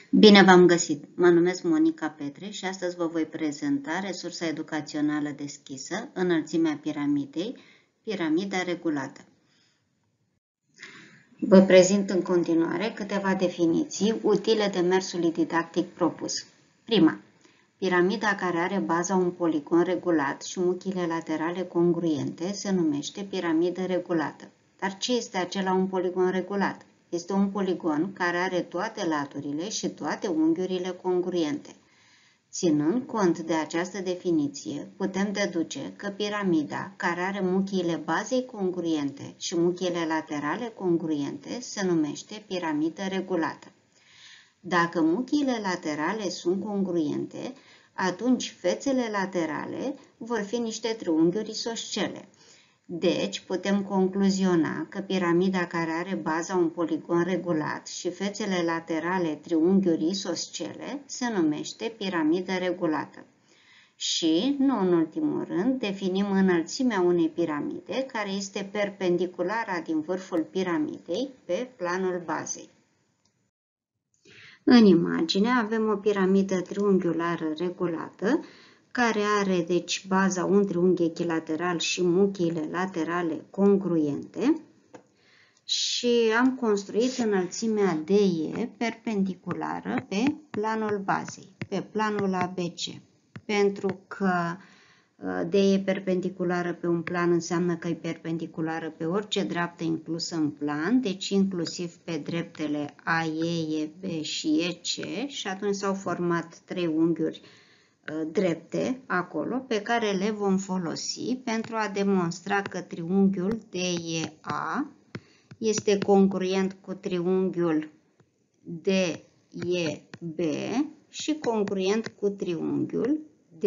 Bine v-am găsit! Mă numesc Monica Petre și astăzi vă voi prezenta resursa educațională deschisă, înălțimea piramidei, piramida regulată. Vă prezint în continuare câteva definiții utile demersului didactic propus. Prima. Piramida care are baza un poligon regulat și muchile laterale congruente se numește piramidă regulată. Dar ce este acela un poligon regulat? Este un poligon care are toate laturile și toate unghiurile congruente. Ținând cont de această definiție, putem deduce că piramida, care are muchiile bazei congruente și muchiile laterale congruente, se numește piramidă regulată. Dacă muchiile laterale sunt congruente, atunci fețele laterale vor fi niște triunghiuri isoscele. Deci, putem concluziona că piramida care are baza un poligon regulat și fețele laterale triunghiuri isoscele se numește piramidă regulată. Și, nu în ultimul rând, definim înălțimea unei piramide care este perpendiculară din vârful piramidei pe planul bazei. În imagine avem o piramidă triunghiulară regulată, care are, deci, baza un triunghi echilateral și muchiile laterale congruente și am construit înălțimea DE perpendiculară pe planul bazei, pe planul ABC. Pentru că DE perpendiculară pe un plan înseamnă că e perpendiculară pe orice dreaptă inclusă în plan, deci inclusiv pe dreptele AE, EB și EC, și atunci s-au format trei unghiuri drepte acolo pe care le vom folosi pentru a demonstra că triunghiul DEA este congruent cu triunghiul DEB și congruent cu triunghiul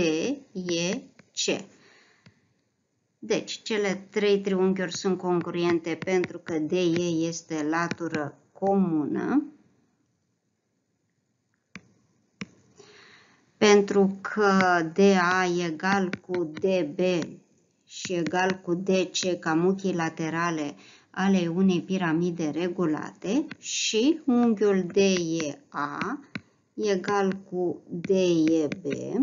DEC. Deci, cele trei triunghiuri sunt congruente pentru că DE este latură comună, pentru că DA egal cu DB și egal cu DC ca muchii laterale ale unei piramide regulate și unghiul DEA egal cu DEB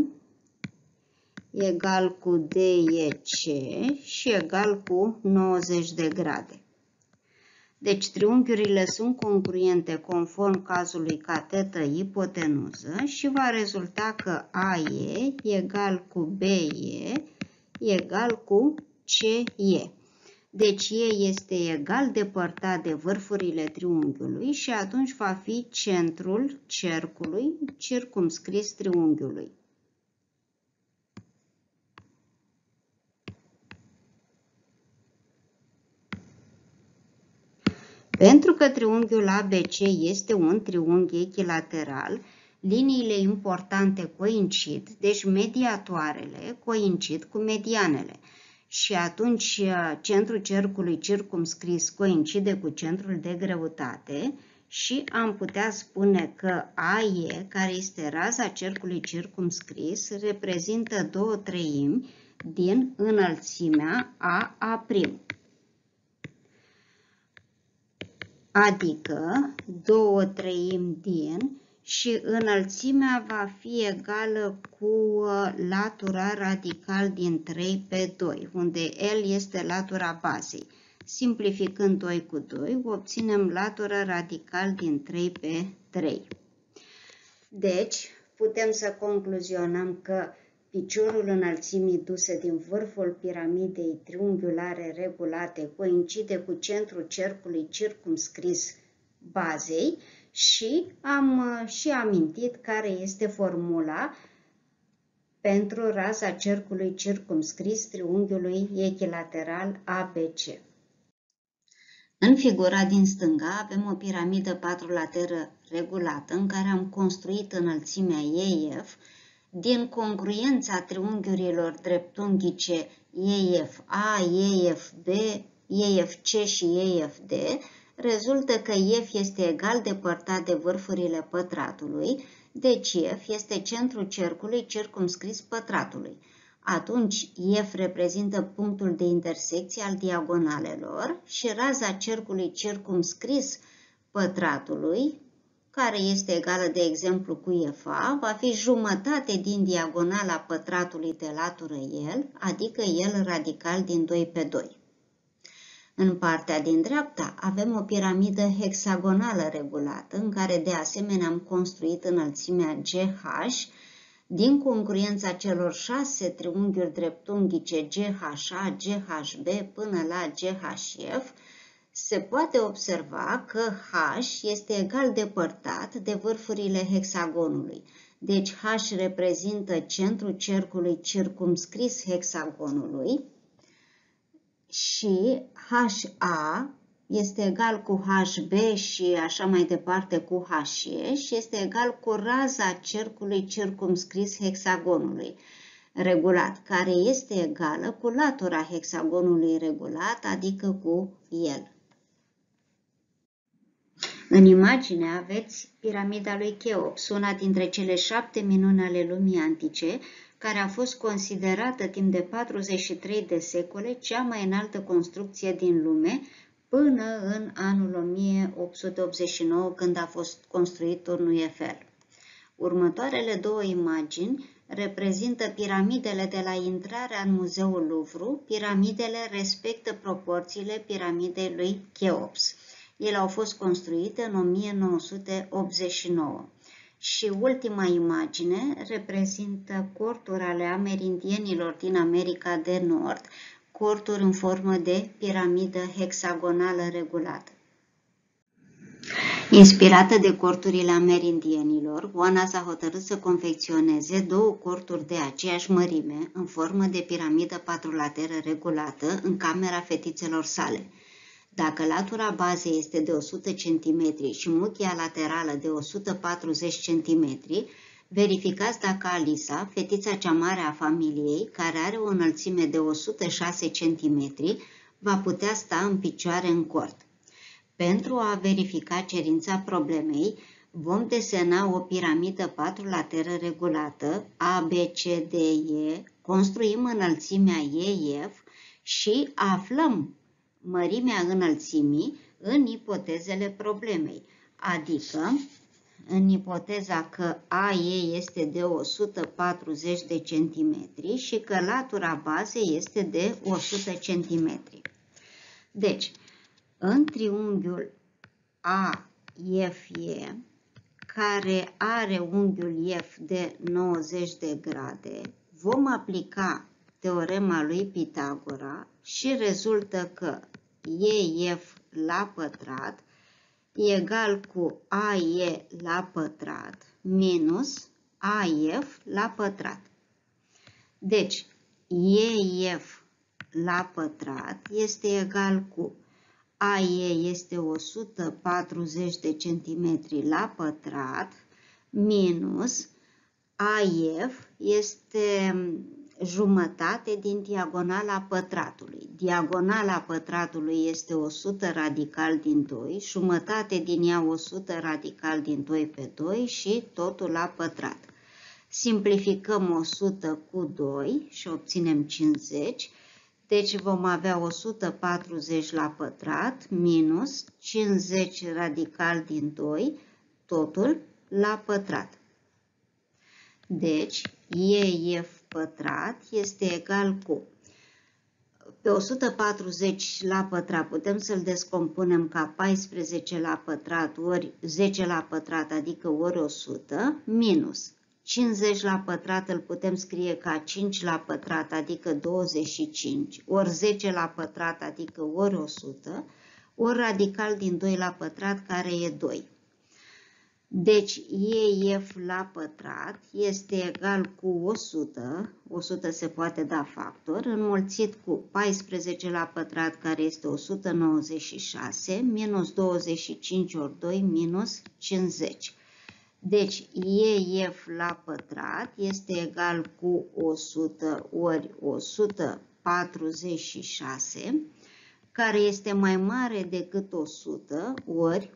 egal cu DEC și egal cu 90 de grade. Deci triunghiurile sunt congruente conform cazului catetă ipotenuză și va rezulta că AE egal cu BE egal cu CE. Deci E este egal depărtat de vârfurile triunghiului și atunci va fi centrul cercului circumscris triunghiului. Pentru că triunghiul ABC este un triunghi echilateral, liniile importante coincid, deci mediatoarele coincid cu medianele. Și atunci centrul cercului circumscris coincide cu centrul de greutate și am putea spune că AE, care este raza cercului circumscris, reprezintă 2/3 din înălțimea AA'. Adică 2/3 din și înălțimea va fi egală cu latura radical din 3 pe 2, unde L este latura bazei. Simplificând 2 cu 2, obținem latura radical din 3 pe 3. Deci, putem să concluzionăm că piciorul înălțimii duse din vârful piramidei triunghiulare regulate coincide cu centrul cercului circumscris bazei și am și amintit care este formula pentru raza cercului circumscris triunghiului echilateral ABC. În figura din stânga avem o piramidă patrulateră regulată în care am construit înălțimea EF din congruența triunghiurilor dreptunghice EFA, EFB, EFC și EFD, rezultă că F este egal depărtat de vârfurile pătratului, deci F este centrul cercului circumscris pătratului. Atunci F reprezintă punctul de intersecție al diagonalelor și raza cercului circumscris pătratului, care este egală, de exemplu, cu FA, va fi jumătate din diagonala pătratului de latură el, adică el radical din 2 pe 2. În partea din dreapta avem o piramidă hexagonală regulată, în care de asemenea am construit înălțimea GH, din congruența celor 6 triunghiuri dreptunghice GHA, GHB până la GHF, se poate observa că H este egal depărtat de vârfurile hexagonului. Deci H reprezintă centrul cercului circumscris hexagonului și HA este egal cu HB și așa mai departe cu HE și este egal cu raza cercului circumscris hexagonului regulat, care este egală cu latura hexagonului regulat, adică cu el. În imagine aveți piramida lui Cheops, una dintre cele 7 minuni ale lumii antice, care a fost considerată timp de 43 de secole cea mai înaltă construcție din lume, până în anul 1889, când a fost construit turnul Eiffel. Următoarele două imagini reprezintă piramidele de la intrarea în Muzeul Louvre. Piramidele respectă proporțiile piramidei lui Cheops. Ele au fost construite în 1989. Și ultima imagine reprezintă corturi ale amerindienilor din America de Nord, corturi în formă de piramidă hexagonală regulată. Inspirată de corturile amerindienilor, Oana s-a hotărât să confecționeze două corturi de aceeași mărime, în formă de piramidă patrulateră regulată, în camera fetițelor sale. Dacă latura bazei este de 100 cm și muchia laterală de 140 cm, verificați dacă Alisa, fetița cea mare a familiei, care are o înălțime de 106 cm, va putea sta în picioare în cort. Pentru a verifica cerința problemei, vom desena o piramidă patrulateră regulată, ABCDE, construim înălțimea EF și aflăm mărimea înălțimii în ipotezele problemei, adică în ipoteza că AE este de 140 de centimetri și că latura bazei este de 100 centimetri. Deci, în triunghiul AFE, care are unghiul F de 90 de grade, vom aplica teorema lui Pitagora și rezultă că EF la pătrat e egal cu AE la pătrat minus AF la pătrat. Deci, EF la pătrat este egal cu AE este 140 de centimetri la pătrat minus AF este jumătate din diagonala pătratului. Diagonala pătratului este 100 radical din 2, jumătate din ea 100 radical din 2 pe 2 și totul la pătrat. Simplificăm 100 cu 2 și obținem 50, deci vom avea 140 la pătrat minus 50 radical din 2, totul la pătrat. Deci, EF pătrat este egal cu, pe 140 la pătrat putem să-l descompunem ca 14 la pătrat ori 10 la pătrat, adică ori 100, minus 50 la pătrat îl putem scrie ca 5 la pătrat, adică 25, ori 10 la pătrat, adică ori 100, ori radical din 2 la pătrat, care e 2. Deci, EF la pătrat este egal cu 100, 100 se poate da factor, înmulțit cu 14 la pătrat, care este 196, minus 25 ori 2, minus 50. Deci, EF la pătrat este egal cu 100 ori 146, care este mai mare decât 100 ori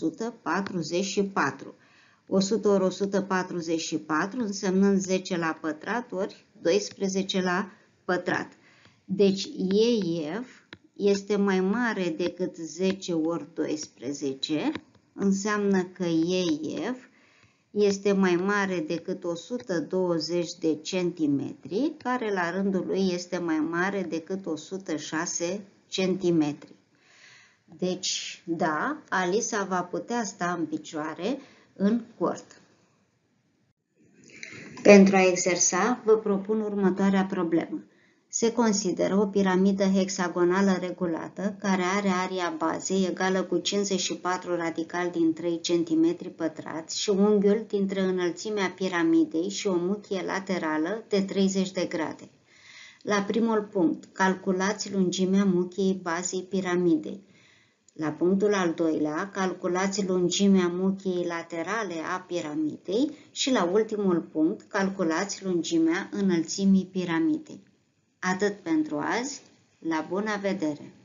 144. 100 ori 144 însemnând 10 la pătrat ori 12 la pătrat. Deci EF este mai mare decât 10 ori 12, înseamnă că EF este mai mare decât 120 de centimetri, care la rândul lui este mai mare decât 106 centimetri. Deci, da, Alisa va putea sta în picioare în cort. Pentru a exersa, vă propun următoarea problemă. Se consideră o piramidă hexagonală regulată, care are aria bazei egală cu 54 radical din 3 cm pătrați și unghiul dintre înălțimea piramidei și o muchie laterală de 30 de grade. La primul punct, calculați lungimea muchiei bazei piramidei. La punctul al doilea, calculați lungimea muchiei laterale a piramidei și la ultimul punct, calculați lungimea înălțimii piramidei. Atât pentru azi, la bună vedere!